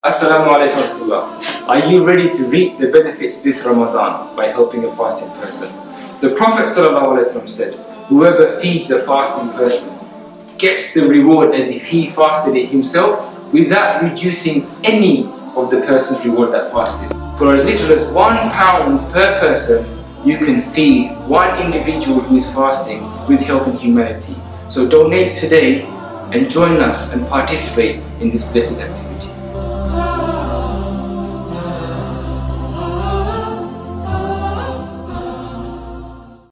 Assalamu alaikum wa rahmatullah. Are you ready to reap the benefits this Ramadan by helping a fasting person? The Prophet ﷺ said, whoever feeds a fasting person gets the reward as if he fasted it himself without reducing any of the person's reward that fasted. For as little as £1 per person, you can feed one individual who is fasting with helping humanity. So donate today and join us and participate in this blessed activity.